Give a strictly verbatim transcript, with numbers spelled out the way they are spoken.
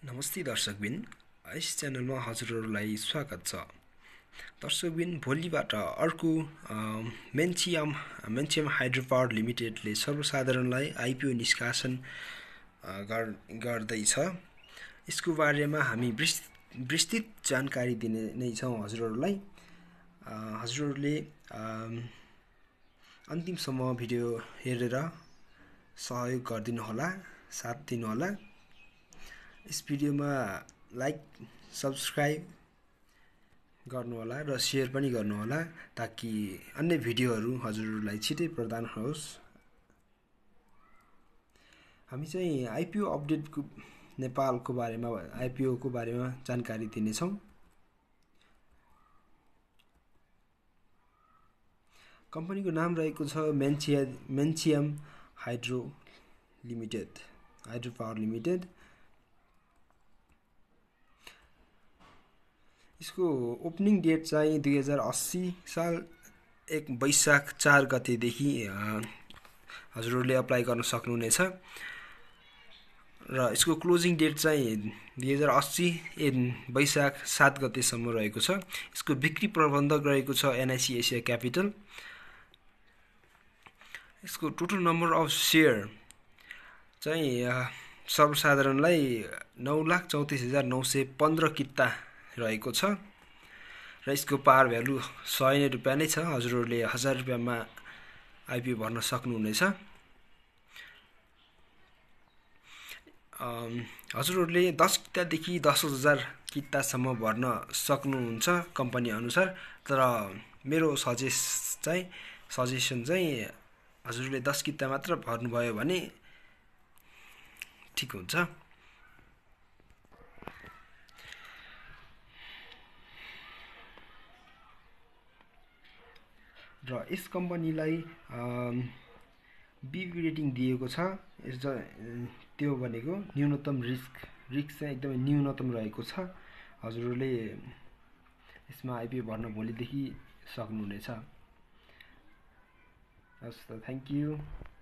नमस्ते दर्शकबिन, यस च्यानलमा हजुरहरूलाई स्वागत छ। दर्शकबिन, भोलिबाट अर्को मेन्चियम मेन्चियम हाइड्रो पावर लिमिटेडले सर्वसाधारणलाई आइपिओ निष्कासन गर्दैछ। यसको बारेमा हामी विस्तृत जानकारी दिने नै छौँ हजुरहरूलाई। हजुरहरूले अन्तिमसम्म भिडियो हेरेर सहयोग गरिदिनु होला, साथ दिनु होला। इस भिडियोमा लाइक सब्सक्राइब गर्नु होला र शेयर पनि गर्नु होला ताकि अन्य भिडियोहरू हजुरहरूलाई छिटै प्रदान होस्। हामी चाहिँ आइपिओ अपडेटको नेपालको बारेमा आइपिओ को बारेमा जानकारी दिनेछौँ। कम्पनीको नाम रहेको छ Menchiya Menchiyam hydro limited hydro power limited. इसको ओपनिङ डेट चाहिँ दुई हजार अस्सी साल एक वैशाख चार गतेदेखि हजुरहरूले अप्लाई गर्न सक्नुहुनेछ र यसको क्लोजिङ डेट चाहिँ दुई हजार अस्सी वैशाख सात गतेसम्म रहेको छ। यसको बिक्री प्रबन्धक रहेको छ एनआइसी एसिया क्यापिटल। यसको टोटल नम्बर अफ सेयर चाहिँ सर्वसाधारणलाई नौ लाख चौतिस हजार नौ सय पन्ध्र किता रहेको छ र यसको पार भ्यालु सय नै रुपियाँ नै छ। हजुरहरूले हजार रुपियाँमा आइपिओ भर्न सक्नुहुनेछ। हजुरहरूले दस कितादेखि दस हजार कितासम्म भर्न सक्नुहुन्छ कम्पनी अनुसार। तर मेरो सजेस्ट चाहिँ सजेसन चाहिँ हजुरले दस किता मात्र भर्नुभयो भने ठिक हुन्छ। र यस कम्पनीलाई बिबी रेटिङ दिएको छ। यस त्यो भनेको न्यूनतम रिस्क रिस्क चाहिँ एकदमै न्यूनतम रहेको छ। हजुरहरूले यसमा आइपिओ भर्न भोलिदेखि सक्नुहुनेछ। हस् त, थ्याङ्क यू।